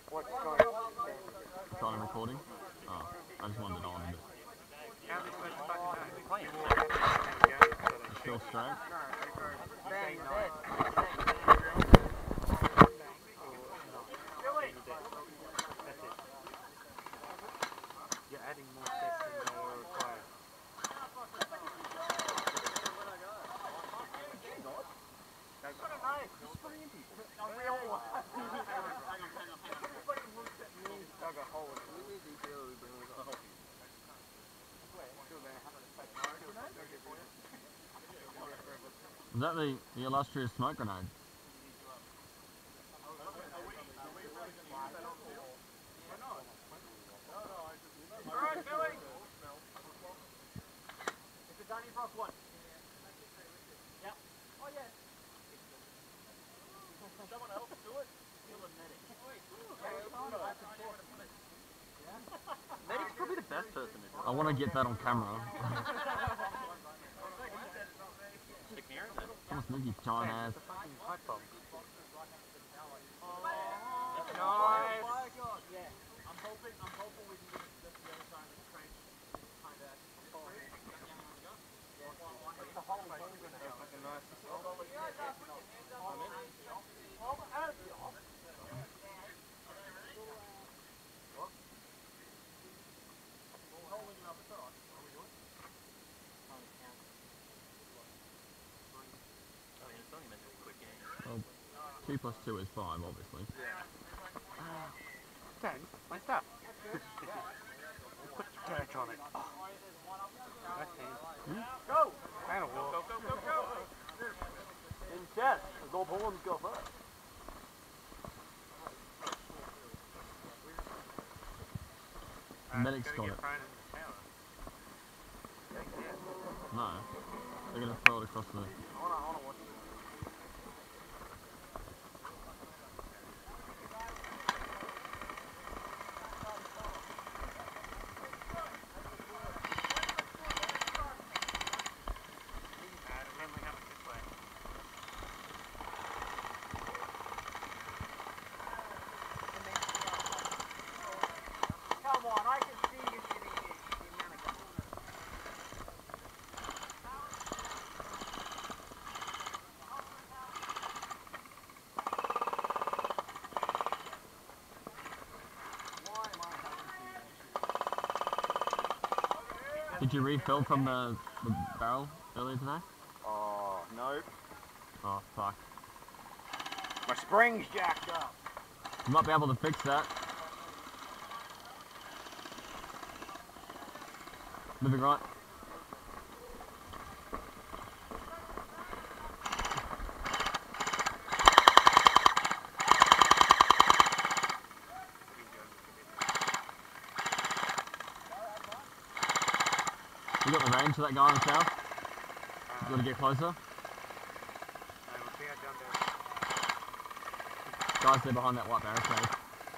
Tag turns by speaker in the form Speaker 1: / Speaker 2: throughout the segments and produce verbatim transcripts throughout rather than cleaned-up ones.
Speaker 1: What's going on?
Speaker 2: Starting recording? Oh, I just wanted it on, but
Speaker 1: How's this supposed to fucking know? Playing.
Speaker 2: it's still straight.
Speaker 1: Bang your head. That's it. You're adding more steps than they were required.
Speaker 2: Is that the, the illustrious smoke grenade?
Speaker 3: Alright, Billy! It's a Danny Brock one. Yep. Oh, yeah. Someone else do it? You're a medic. Medic's probably the best person to do it.
Speaker 2: I want to get that on camera.
Speaker 3: Stick near it then.
Speaker 2: Come on, Snooky, giant ass.
Speaker 1: It's a fucking pipe bomb.
Speaker 3: Nice! Oh my god, yeah. I'm hoping, I'm hoping we can get this the other side of the trench. Kind of.
Speaker 1: It's a whole thing gonna have like a nice.
Speaker 2: Well, two plus two is five, obviously.
Speaker 1: Dad, my stuff. Put the dirt on it. Oh. That's it.
Speaker 2: Hmm?
Speaker 3: Go!
Speaker 1: That'll work.
Speaker 3: Go, go, go, go!
Speaker 4: In chess, the gold horns go first.
Speaker 2: The medic's got it. No. They're going to throw it across the...
Speaker 4: I wanna, I wanna watch it.
Speaker 3: Come on, I can see you getting it. The amount of
Speaker 2: Did you refill from the, the barrel earlier today?
Speaker 4: Oh, no.
Speaker 2: Oh, fuck.
Speaker 4: My spring's jacked up.
Speaker 2: You might be able to fix that. Moving right. You got the range for that guy on the south? You want to get closer? Guys there behind that white barricade.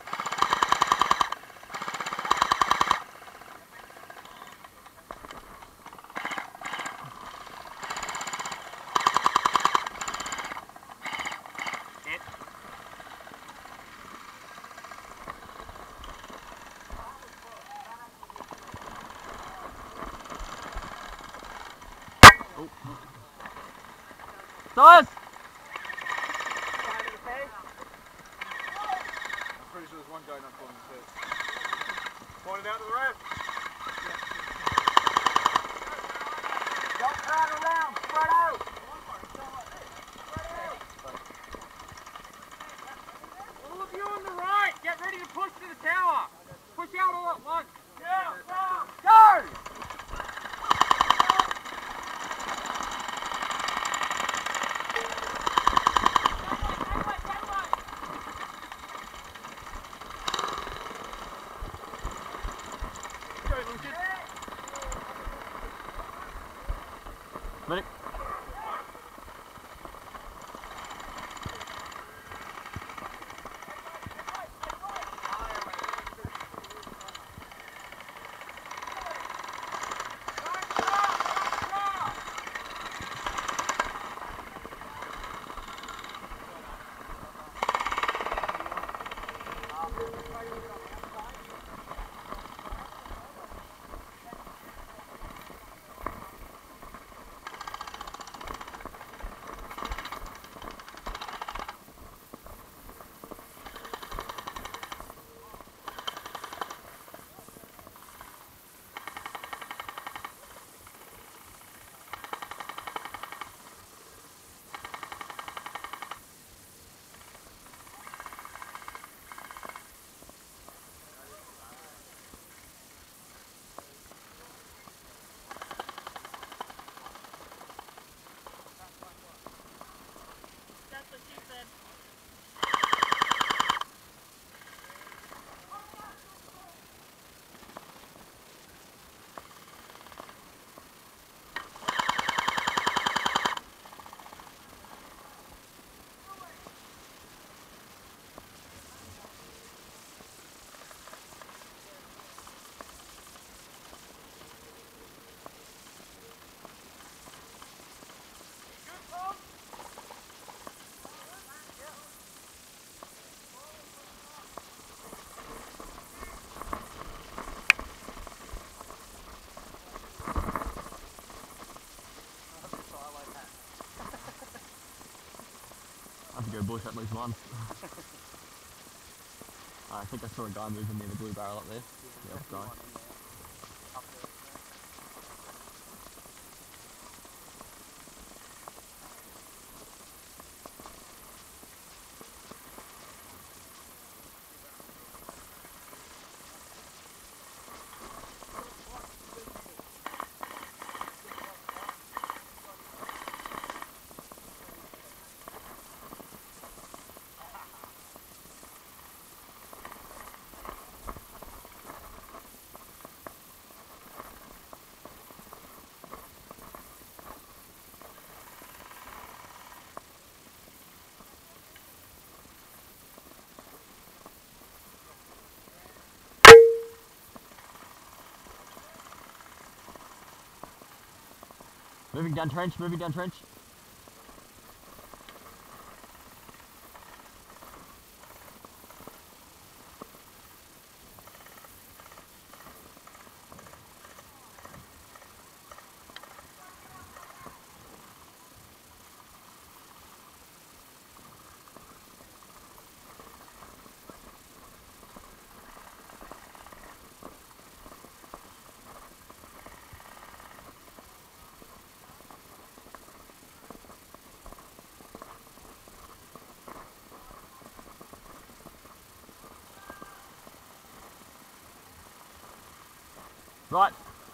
Speaker 2: Oh. Size!
Speaker 4: I'm pretty sure there's one guy not calling his head.
Speaker 3: Point it out to the right.
Speaker 4: Don't crowd around, spread out!
Speaker 3: All of you on the right, get ready to push to the tower. Push out all at once. Yeah,
Speaker 4: Go!
Speaker 2: Medic.
Speaker 4: Stop.
Speaker 2: go bush at least once. I think I saw a guy moving near the blue barrel up there. Yeah, that's nice. Moving down trench, moving down trench. Right.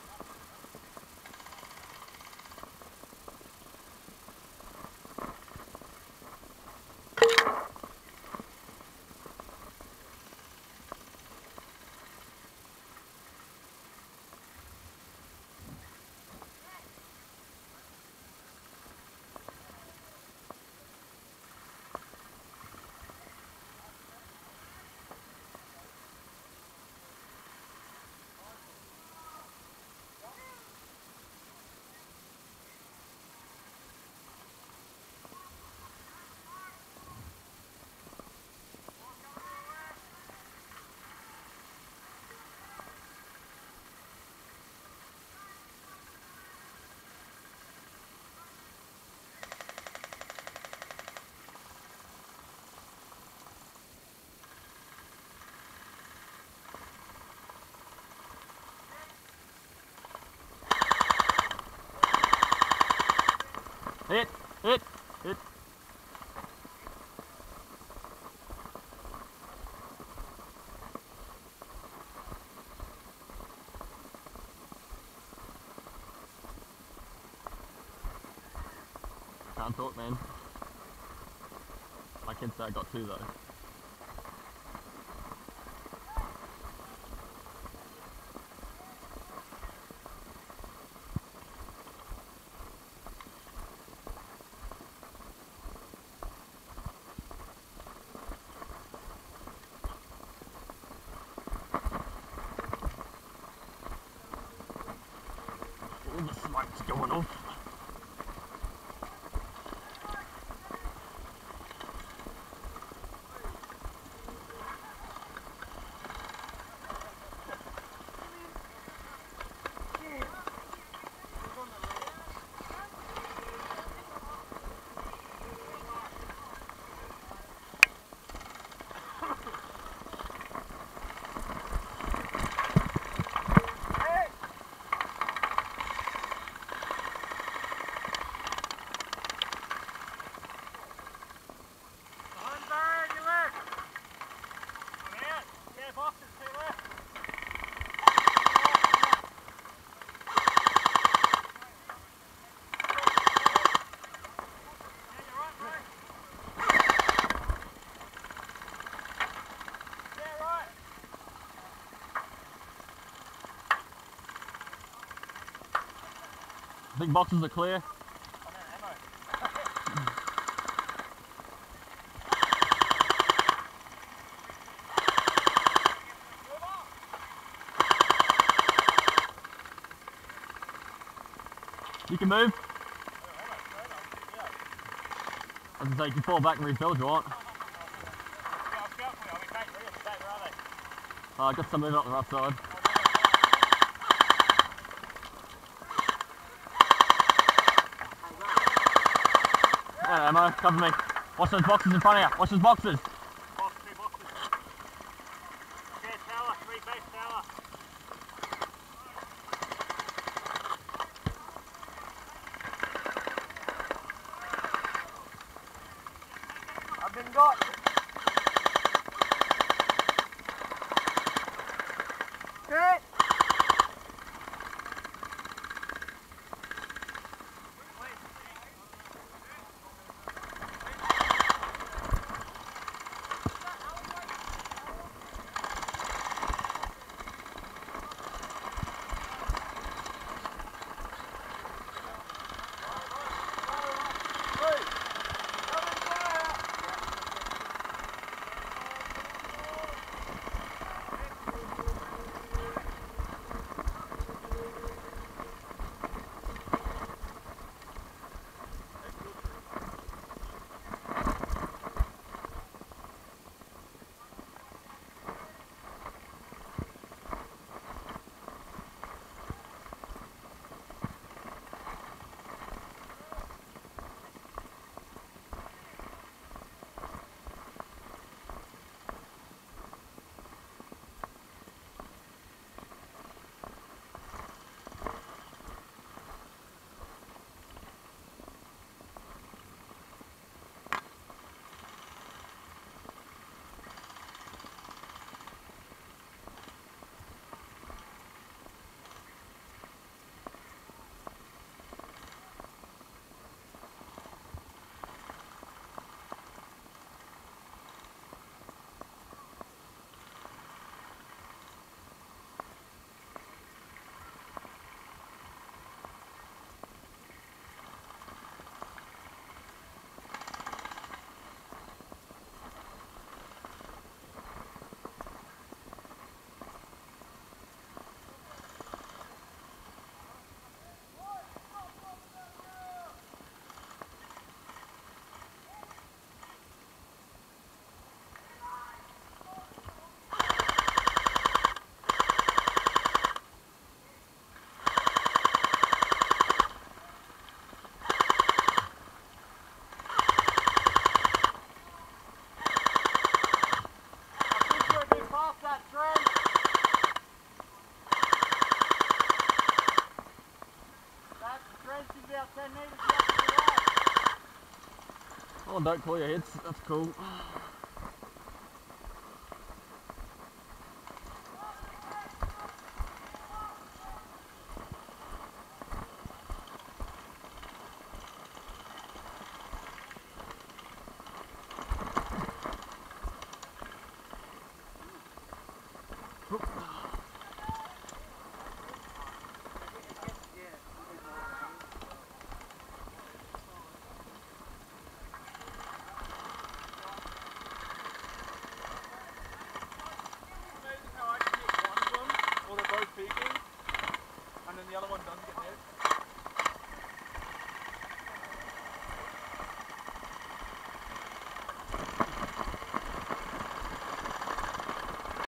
Speaker 2: Hit, hit, hit. Can't talk, man. My kid said I got two though. All the smoke's going off. I think boxes are clear. You can move. I was gonna say you can fall back and refill if you want. Uh, I got some moving up the rough side. Yeah, ammo, cover me. Watch those boxes in front of you. Watch those boxes.
Speaker 1: Box, two boxes. Okay, tower, three base tower.
Speaker 4: I've been got. Good.
Speaker 2: Oh, don't call your heads. That's cool. Oop.